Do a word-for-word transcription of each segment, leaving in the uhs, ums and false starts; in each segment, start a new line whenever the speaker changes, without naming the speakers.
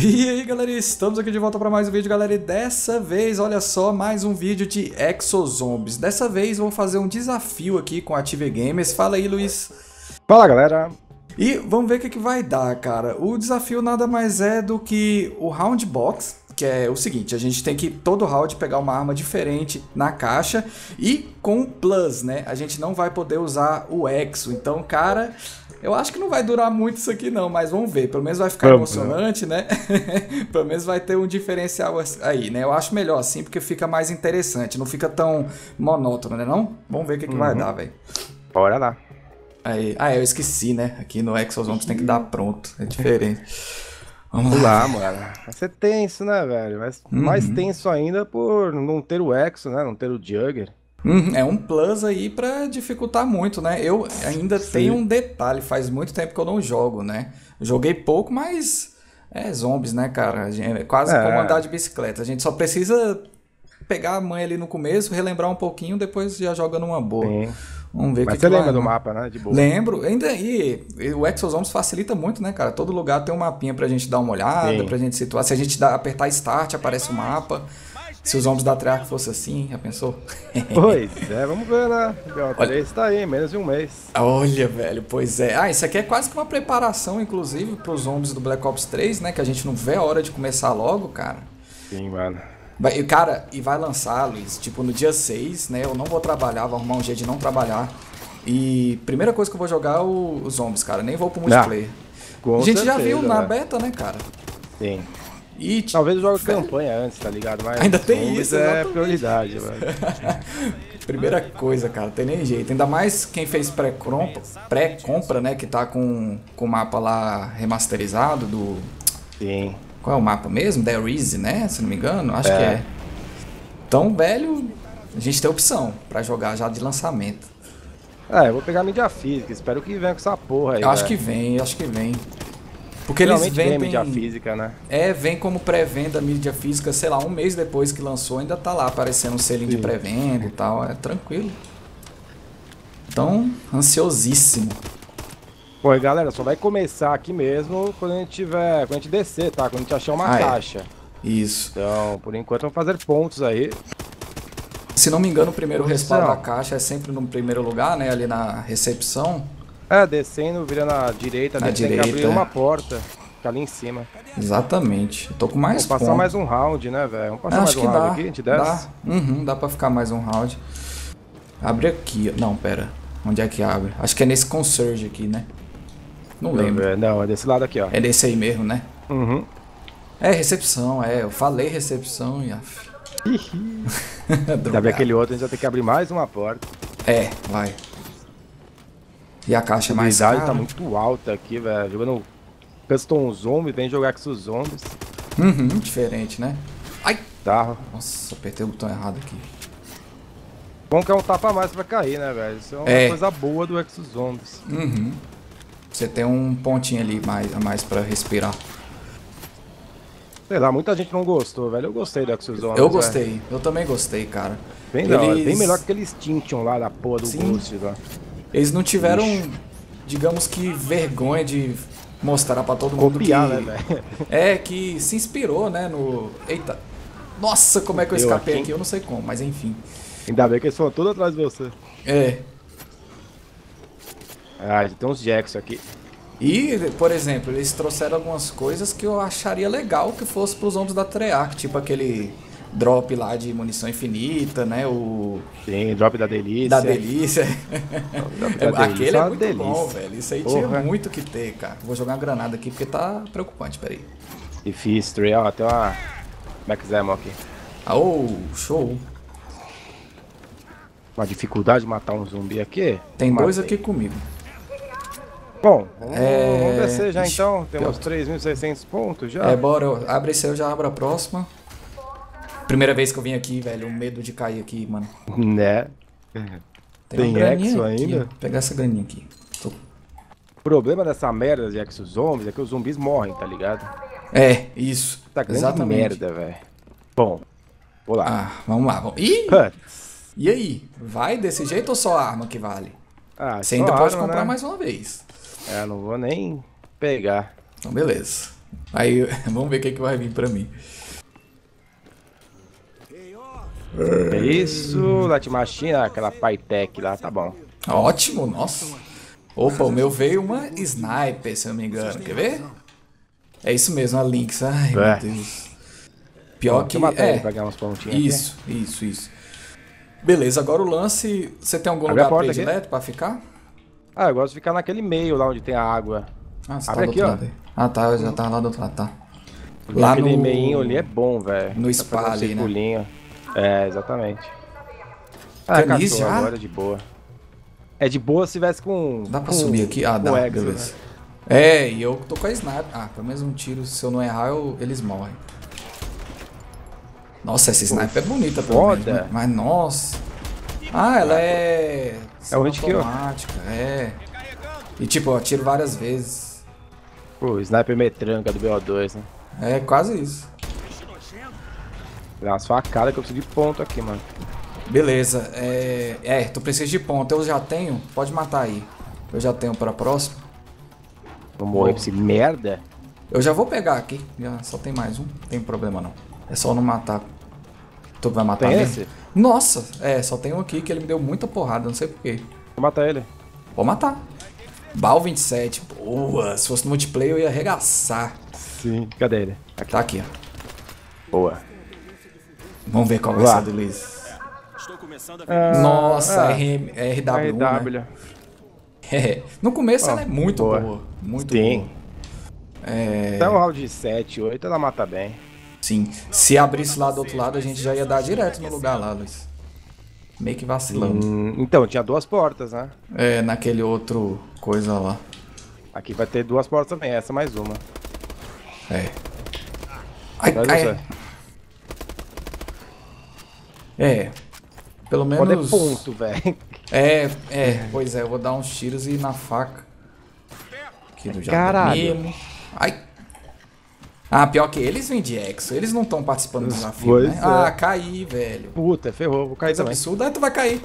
E aí galera, estamos aqui de volta para mais um vídeo, galera, e dessa vez, olha só, mais um vídeo de Exozombies. Dessa vez vou fazer um desafio aqui com a Ative Gamers. Fala aí, Luiz.
Fala, galera.
E vamos ver o que, que vai dar, cara. O desafio nada mais é do que o Round Box, que é o seguinte: a gente tem que todo round pegar uma arma diferente na caixa e com o Plus, né? A gente não vai poder usar o Exo. Então, cara, eu acho que não vai durar muito isso aqui não, mas vamos ver. Pelo menos vai ficar
Vamos,
emocionante, né? Pelo menos vai ter um diferencial aí, né? Eu acho melhor assim, porque fica mais interessante, não fica tão monótono, né não? Vamos ver o que, que
Uhum.
vai dar, velho.
Bora lá.
Aí, ah, eu esqueci, né? Aqui no Exozombies tem que dar pronto, é diferente. Vamos
Vamos
lá.
lá, mano. Vai ser tenso, né, velho? Mas
Uhum.
mais tenso ainda por não ter o Exo, né? Não ter o Jugger.
Uhum, é um plus aí pra dificultar muito, né? Eu ainda
Sim.
tenho um detalhe, faz muito tempo que eu não jogo, né? Joguei pouco, mas é zombies, né, cara? A gente- É quase
É.
como andar de bicicleta. A gente só precisa pegar a manha ali no começo, relembrar um pouquinho, depois já joga numa boa.
Sim.
Vamos ver o que
Mas
que
você
vai
lembra do
dar.
mapa, né? De boa.
Lembro, ainda e, e o Exozombies facilita muito, né, cara? Todo lugar tem um mapinha pra gente dar uma olhada,
Sim.
pra gente situar. Se a gente dá, apertar Start, aparece o mapa. Se os zombies da Treyarch fosse assim, já pensou?
Pois é, vamos ver, né? O
Olha-
três tá aí, menos de um mês.
Olha, velho, pois é. Ah, isso aqui é quase que uma preparação, inclusive, pros zombies do Black Ops três, né? Que a gente não vê a hora de começar logo, cara.
Sim, mano.
Vai- e, Cara, e vai lançar, Luiz, tipo, no dia seis, né? Eu não vou trabalhar, vou arrumar um jeito de não trabalhar. E primeira coisa que eu vou jogar é o- os zombies, cara. Nem vou pro multiplayer.
Com
a gente já
certeza,
viu na
né?
beta, né, cara?
Sim.
E, t-
Talvez eu jogue
velho,
campanha antes, tá ligado? Mas
Ainda tem
zombies
isso,
é
exatamente.
prioridade, velho.
Primeira coisa, cara, tem nem jeito. Ainda mais quem fez pré-compra, pré-compra, né? Que tá com, com o mapa lá remasterizado do...
Sim.
Qual é o mapa mesmo? The Reese, né? Se não me engano, acho
É.
que é. Então, velho, a gente tem opção pra jogar já de lançamento.
É, eu vou pegar mídia física. Espero que venha com essa porra aí,
Eu acho que
velho.
vem, eu acho que vem. Porque eles
Geralmente vem
vendem...
mídia física, né?
É, vem como pré-venda mídia física, sei lá, um mês depois que lançou, ainda tá lá aparecendo um selinho de
Sim.
pré-venda e tal, é tranquilo. Então, ansiosíssimo.
Pô, e galera, só vai começar aqui mesmo quando a gente tiver, quando a gente descer, tá? Quando a gente achar uma
Ah, é.
caixa.
Isso.
Então, por enquanto, vamos fazer pontos aí.
Se não me engano, o primeiro
Posição.
respaldo da caixa é sempre no primeiro lugar, né? Ali na recepção.
É, descendo, virando à direita,
À
ali tem que
direita,
abrir
é.
uma porta, que é ali em cima.
Exatamente. Eu tô com mais
Vamos passar
pontos.
mais um round, né, velho? Vamos passar
Acho
mais um
que
round
dá.
aqui, a gente desce.
Dá. Uhum, dá pra ficar mais um round. Abre aqui. Não, pera. Onde é que abre? Acho que é nesse concierge aqui, né? Não
Deixa eu
lembro.
ver. Não, é desse lado aqui, ó.
É desse aí mesmo, né?
Uhum.
É, recepção, é. Eu falei recepção e... af.
Deve
Drogado.
aquele outro, a gente vai ter que abrir mais uma porta.
É, vai. E a caixa
A
é mais
habilidade
cara.
tá muito alta aqui, velho. Jogando Custom Zombie, vem jogar com os zombies.
Uhum, diferente, né? Ai!
Tá.
Nossa, apertei o botão errado aqui.
Bom que é um tapa a mais pra cair, né, velho? Isso é uma
É.
coisa boa do Exo Zombies.
Uhum. Você tem um pontinho ali mais, a mais pra respirar.
Sei lá, muita gente não gostou, velho. Eu gostei do Exo Zombies.
Eu
velho.
gostei, eu também gostei, cara.
Bem da hora,
Eles-
bem melhor que aqueles Tintion lá da porra do
Sim.
Ghost lá.
Eles não tiveram,
Ixi.
digamos que, vergonha de mostrar pra todo mundo
Copiar,
que...
né, velho?
É, que se inspirou, né, no... Eita! Nossa, como é que eu
Eu
escapei
aqui.
aqui? Eu não sei como, mas enfim.
Ainda bem que eles foram todos atrás de você.
É.
Ah, tem uns Jackson aqui.
E, por exemplo, eles trouxeram algumas coisas que eu acharia legal que fosse pros ombros da Treyarch, tipo aquele drop lá de munição infinita, né, o...
Tem drop da delícia.
Da delícia.
Drop da
Aquele
delícia
é
uma
muito
delícia.
bom, velho. Isso aí tinha
Porra.
muito que ter, cara. Vou jogar uma granada aqui porque tá preocupante, peraí.
Difícil, Trey. Ó, tem uma Max Ammo aqui.
Ah, oh, show.
Uma dificuldade de matar um zumbi aqui.
Tem dois
Matei.
aqui comigo.
Bom, vamos,
É,
vamos descer já
ixi,
então. Temos
pior.
três mil e seiscentos pontos já.
É, bora. eu- Abre esse aí, eu já abro a próxima. Primeira vez que eu vim aqui, velho. O medo de cair aqui, mano.
Né? Tem
uma graninha
Exo
aqui,
ainda?
ó. Vou pegar essa graninha aqui. Tô-
O problema dessa merda de Exo Zombies é que os zumbis morrem, tá ligado?
É, isso.
Tá grande
Exatamente.
merda, velho. Bom, vou lá.
Ah, vamos lá. Vamos... Ih!
Putz.
E aí? Vai desse jeito ou só a arma que vale?
Ah,
Você
só
ainda pode
arma,
comprar
né?
mais uma vez.
É, não vou nem pegar.
Então, beleza. Aí, vamos ver o que, que vai vir pra mim.
É isso, Light Machine, aquela Pytech lá, tá bom.
Ótimo, nossa. Opa, o meu veio uma Sniper, se eu não me engano. Quer ver? É isso mesmo, a Lynx. Ai,
É.
meu Deus. Pior que...
É,
É,
pegar uns pontinhos
isso, isso, isso. Beleza, agora o lance... Você tem algum
Abre a
lugar
porta
predileto pra ficar?
Ah, eu gosto de ficar naquele meio lá onde tem a água.
Ah, você
Abre
tá do
aqui,
outro
ó.
lado aí. Ah, tá, eu já tava lá do outro lado, tá.
Lá
Lá
aquele
no...
meinho ali é bom, velho.
No spa ali, né?
É, exatamente. Ah,
Canis
cachorro
já?
agora é de boa. É de boa se tivesse com...
Dá pra
com,
subir aqui? Ah, dá,
Exo,
beleza.
né?
É, e eu tô com a Sniper. Ah, pelo menos um tiro, se eu não errar, eu... eles morrem. Nossa, essa Sniper é bonita, pelo menos,
foda.
né? Mas, nossa... Ah, ela é...
É o hit kill.
automática, é. E tipo, eu atiro várias vezes.
Pô, Sniper metranca do B O dois, né?
É, quase isso.
Dá umas facadas que eu preciso de ponto aqui, mano.
Beleza, é... É, tu precisa de ponto. Eu já tenho, pode matar aí. Eu já tenho pra próxima.
Vou morrer pra esse merda.
Eu já vou pegar aqui. Já só tem mais um, não tem problema não. É só não matar. Tu vai matar
Tem
mesmo?
esse?
Nossa, é, só tem um aqui que ele me deu muita porrada, não sei porquê.
Vou matar ele.
Vou matar. Bal vinte e sete, boa. Se fosse no multiplayer eu ia arregaçar.
Sim. Cadê ele?
Aqui. Tá aqui, ó.
Boa.
Vamos ver qual vai
Lá.
ser a do Luiz.
Ah,
Nossa,
ah,
R, R W,
R
né?
W.
É. No começo
Ó,
ela é muito
boa.
boa. Muito
Sim.
boa. É...
Até o round de sete, oito ela mata bem.
Sim. Se abrisse lá do outro lado, a gente já ia dar direto no lugar lá, Luiz. Meio que vacilando.
Hum, então, tinha duas portas, né?
É, naquele outro coisa lá.
Aqui vai ter duas portas também, essa mais uma.
É. Ai,
Vai
ai.
você.
É. Pelo
Pode é
menos...
ponto, velho.
É, é. Pois é, eu vou dar uns tiros e ir na faca. Aqui do
Caralho.
mesmo. Ai. Ah, pior que eles vêm de Exo. Eles não estão participando do desafio,
Pois
né?
é.
Ah, caí, velho.
Puta, ferrou, vou cair
Coisa
também.
absurda, aí tu vai cair.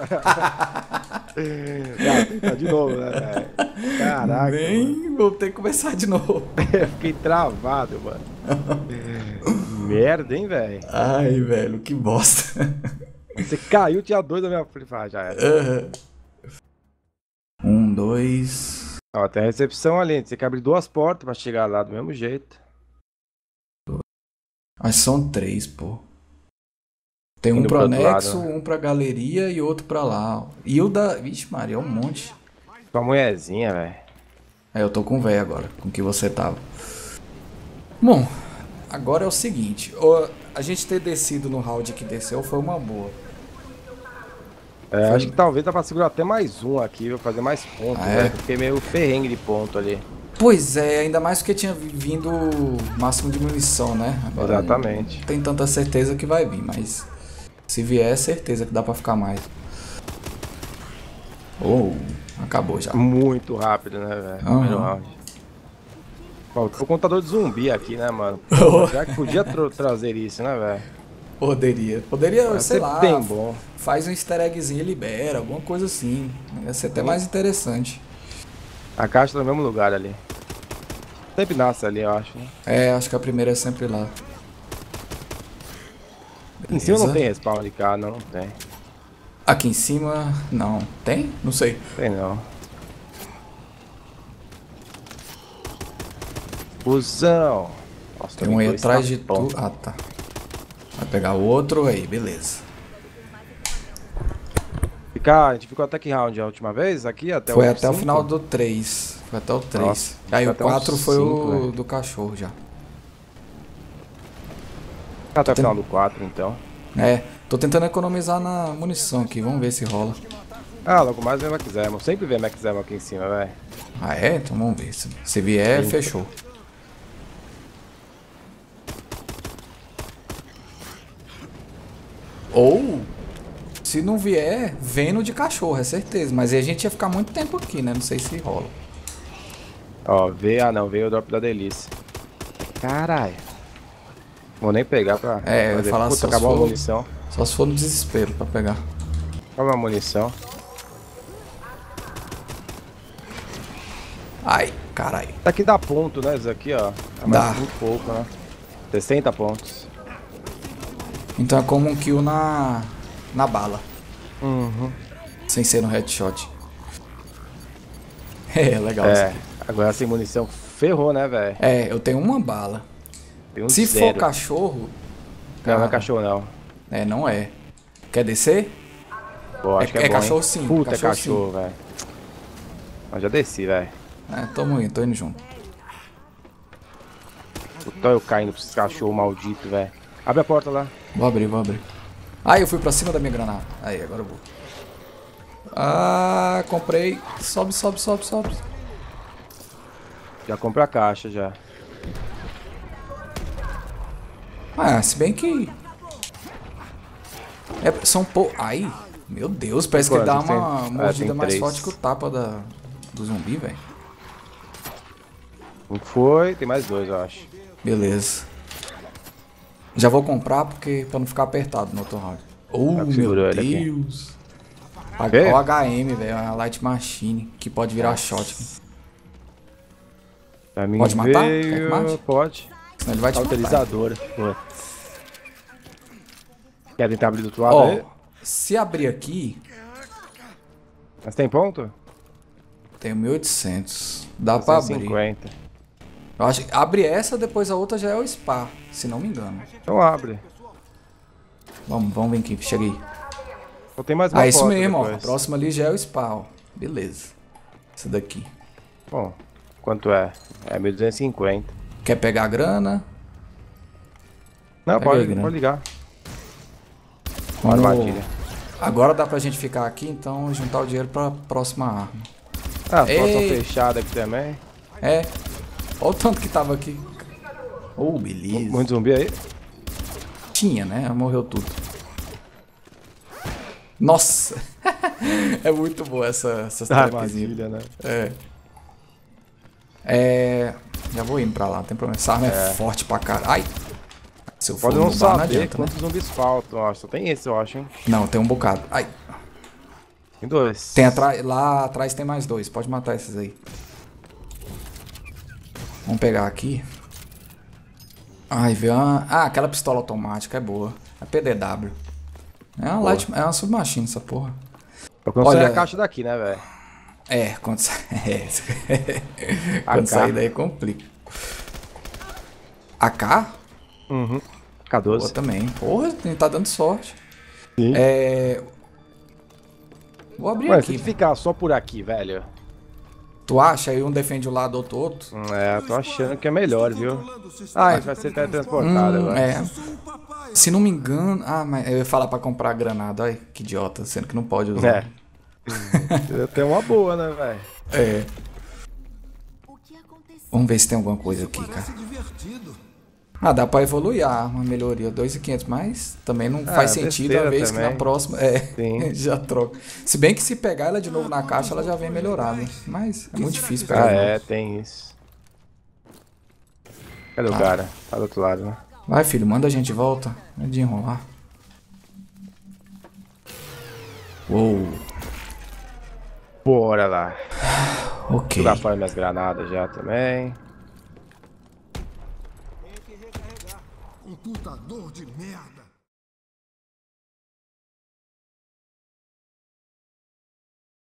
Ah, tá de novo, né, velho? Caraca,
Nem vou ter que começar de novo.
mano. Fiquei travado, mano. Merda, hein, velho?
Ai, velho, que bosta.
Você caiu, tinha dois na minha frente. Ah, já era.
Aham. Um, dois...
Ó, tem a recepção ali. Você tem que abrir duas portas pra chegar lá do mesmo jeito.
Mas são três, pô. Tem um
Indo
pro
pro outro
anexo,
lado, né?
um pra galeria e outro pra lá. E o da... Vixe, Maria, é um monte.
Com a mulherzinha, velho.
É, eu tô com o velho agora, com que você tava. Bom, agora é o seguinte. ó, A gente ter descido no round que desceu foi uma boa.
É, acho que talvez dá pra segurar até mais um aqui, vou fazer mais pontos,
Ah,
velho.
é?
Fiquei meio ferrengue de ponto ali.
Pois é, ainda mais porque tinha vindo máximo de munição, né? Agora
Exatamente.
Não tem tanta certeza que vai vir, mas se vier é certeza que dá pra ficar mais. Oh, acabou já.
Muito rápido, né, velho?
Aham.
Primeiro round. Faltou o contador de zumbi aqui, né, mano?
Oh.
Já que podia tra trazer isso, né, velho?
Poderia. Poderia,
Vai
sei
ser
lá,
bem bom.
faz um easter eggzinho e libera, alguma coisa assim. Ia ser até mais interessante.
A caixa tá no mesmo lugar ali. Sempre nasce ali, eu acho, né?
É, acho que a primeira é sempre lá.
Em cima não
Beleza.
tem respawn de cá, não, não tem.
Aqui em cima, não. Tem? Não sei.
Tem não. Fusão. Nossa,
Tem um aí
dois
atrás de
tapão.
tu. Ah, tá. Vai pegar o outro aí, beleza.
Ficar, a gente ficou até que round a última vez? Aqui até
Foi
o
até o
cinco?
final do três. Foi até o três.
Nossa,
Aí
foi
o
até uns
quatro foi
cinco,
o
velho.
do cachorro já.
Até o
Tem-
final do quatro, então.
É, tô tentando economizar na munição aqui, vamos ver se rola.
Ah, logo mais vem Max Zemo. Sempre vem Max Zemo aqui em cima, velho.
Ah é? Então vamos ver. Se, se vier,
Sim.
fechou. Ou, se não vier, vem no de cachorro, é certeza. Mas aí a gente ia ficar muito tempo aqui, né? Não sei se rola.
Ó, veio, ah não, veio o drop da delícia. Caralho. Vou nem pegar pra...
É, eu ia
fazer-
falar
Puta,
só se
acabou a
for-
munição.
Só se for no desespero pra pegar.
Acabou a munição.
Ai, Caralho.
Isso aqui dá ponto, né? Isso aqui, ó. É mais
Dá.
muito pouco, né? sessenta pontos.
Então é como um kill na, na bala.
Uhum.
Sem ser no headshot. É, legal isso
É,
aqui.
agora sem munição ferrou, né, velho?
É, eu tenho uma bala.
Tem um
Se
zero.
for cachorro...
Não, não é
cara,
cachorro, não.
É, não é. Quer descer?
Pô, acho
É-
que é,
é
bom,
cachorro
hein?
sim,
Puta,
cachorro
é cachorro, velho. Eu já desci, velho.
É, tamo indo, tô indo junto.
Puta, eu caindo pra esses cachorros malditos, velho. Abre a porta lá.
Vou abrir, vou abrir. Ah, eu fui pra cima da minha granada. Aí, agora eu vou. Ah, comprei. Sobe, sobe, sobe, sobe.
Já comprei a caixa, já.
Ah, se bem que... É, são pou... Ai, meu Deus, parece que ele dá
Quantos? Tem-
uma
ah,
mordida
tem
mais
três.
forte que o tapa da... do zumbi, velho.
Um foi, tem mais dois, eu acho.
Beleza. Já vou comprar porque pra não ficar apertado no outro round. Oh,
Tá,
meu
segurou ele aqui.
Deus. A,
Quê?
o H M, velho, é uma Light Machine, que pode virar shot.
Pra mim
Pode matar? Quer que
veio...
mate?
Pode.
Senão ele vai te matar.
Cauterizadora. Pô. Quer tentar abrir do outro lado
Ó,
aí?
se abrir aqui,
Mas tem ponto?
tem mil e oitocentos. Dá pra abrir.
cinquenta.
Eu acho que abre essa, depois a outra já é o spa, se não me engano.
Então abre.
Vamos, vamos vir aqui, cheguei.
Só tem mais uma
Ah, isso
porta
mesmo, ó. A
depois.
próxima ali já é o spa, ó. Beleza. Essa daqui.
Bom, quanto é? É mil duzentos e cinquenta.
Quer pegar a grana?
Não,
Pega
pode,
aí, grana.
pode ligar.
Vamos-
Armadilha.
Agora dá pra gente ficar aqui, então juntar o dinheiro pra próxima arma.
Ah, as portas
Ei.
estão fechadas aqui também.
É. Olha o tanto que tava aqui. Oh, beleza.
Muito zumbi aí.
Tinha, né? Morreu tudo. Nossa! É muito boa essa, essa trapzinha.
Armadilha, né?
É. É. Já vou indo pra lá, não tem problema. Essa arma é, forte pra caralho. Ai! Se eu for
Pode não
roubar,
saber
adianta, né?
quantos zumbis faltam, ó. Só tem esse, eu acho, hein?
Não, tem um bocado. Ai!
Tem dois.
Tem atrás. Lá atrás tem mais dois. Pode matar esses aí. Vamos pegar aqui. Ai, viu? Ah, aquela pistola automática é boa. É P D W. É uma, light, é uma submachine essa porra.
Eu consegui
Olha-
a caixa daqui, né, velho?
É, quando, sa... é. quando
A K.
sair daí complica. A K?
Uhum.
Boa
K doze.
também. Porra, ele tá dando sorte.
Sim.
É. Vou abrir
Ué,
aqui.
se ficar só por aqui, velho.
Tu acha? Aí um defende um lado, outro outro?
Hum, É, tô achando que é melhor, viu? Ah, a gente vai ser teletransportado
Hum,
agora.
é. Se não me engano. Ah, mas eu ia falar pra comprar granada. Olha que idiota, sendo que não pode usar.
É. Tem uma boa, né, velho?
É. Vamos ver se tem alguma coisa aqui, cara. Ah, dá pra evoluir a arma, melhoria dois mil e quinhentos, mas também não
Ah,
faz sentido a
besteira
vez que
também.
na próxima. É,
Sim.
já troca. Se bem que se pegar ela de novo na caixa, ela já vem melhorada. Mas é muito difícil pegar.
Ah,
de novo.
é, tem isso. Cadê o
Tá.
cara? Tá do outro lado, né?
Vai, filho, manda a gente de volta. Não é de enrolar. Uou.
Bora lá.
Ok.
Jogar fora minhas granadas já também.
Computador de merda.